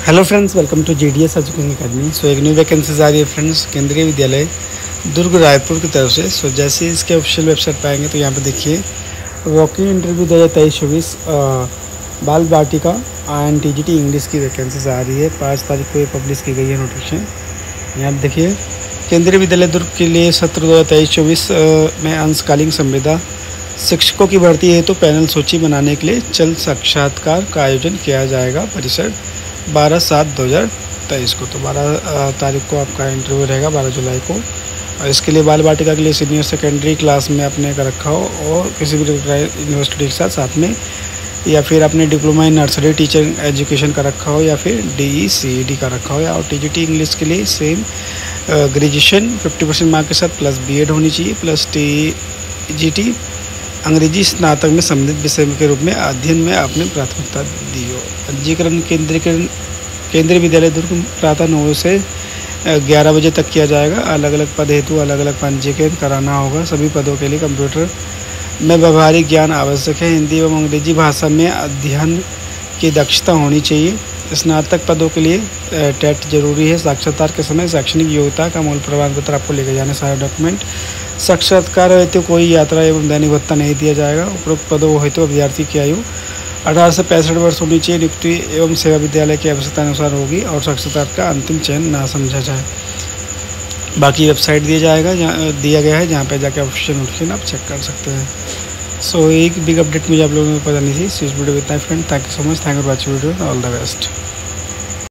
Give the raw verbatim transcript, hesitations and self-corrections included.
Hello friends, welcome to G D S education academy. So एक new vacancies आ रही है फ्रेंड्स, केंद्रीय विद्यालय दुर्ग रायपुर की तरफ से। सो so, जैसे इसके ऑफिशियल वेबसाइट पर आएंगे तो यहाँ पे देखिए वॉकिंग इंटरव्यू दो हज़ार तेईस चौबीस बाल बाटिका and T G T English की वैकेंसीज आ रही है। पाँच तारीख को ये पब्लिश की गई है नोटिफिकेशन। यहाँ पे देखिए केंद्रीय विद्यालय दुर्ग के लिए सत्र दो हज़ार तेईस चौबीस में अंशकालीन संविदा शिक्षकों की भर्ती हेतु तो पैनल सूची बनाने के लिए चल साक्षात्कार का आयोजन किया जाएगा। परिसर बारह सात दो हज़ार तेईस को, तो बारह तारीख को आपका इंटरव्यू रहेगा, बारह जुलाई को। और इसके लिए बाल बाटिका के लिए सीनियर सेकेंडरी क्लास में आपने कर रखा हो और किसी भी यूनिवर्सिटी के साथ साथ में, या फिर आपने diploma in nursery teacher education का रखा हो, या फिर डी ई सी डी का रखा हो। या और टी जी टी इंग्लिश के लिए same graduation fifty percent mark के साथ प्लस बी एड होनी चाहिए, प्लस टी जी टी अंग्रेजी स्नातक में संबंधित विषय के रूप में अध्ययन में आपने प्राथमिकता दी हो। पंजीकरण केंद्रीकरण केंद्रीय विद्यालय दुर्ग प्रातः नौ से ग्यारह बजे तक किया जाएगा। अलग अलग पद हेतु अलग अलग पंजीकरण कराना होगा। सभी पदों के लिए कंप्यूटर में व्यावहारिक ज्ञान आवश्यक है। हिंदी एवं अंग्रेजी भाषा में अध्ययन की दक्षता होनी चाहिए। स्नातक पदों के लिए टेट जरूरी है। साक्षात्कार के समय शैक्षणिक योग्यता का मूल प्रमाण पत्र आपको लेकर जाने सारे डॉक्यूमेंट। साक्षात्कार हेतु कोई यात्रा एवं दैनिक भत्ता नहीं दिया जाएगा। उपरोक्त पदों हेतु अभ्यर्थी की आयु अठारह से पैंसठ वर्ष होनी चाहिए। नियुक्ति एवं सेवा विद्यालय की आवश्यकता अनुसार होगी और साक्षात्कार का अंतिम चयन ना समझा जाए। बाकी वेबसाइट दिया जाएगा जहाँ दिया गया है, जहाँ पे जाके ऑफिशियल नोटिफिकेशन आप चेक कर सकते हैं। सो so, एक बिग अपडेट मुझे आप लोगों को पता नहीं थी। इस वीडियो में इतना friend, thank you so much, thank you for watching video, all the best.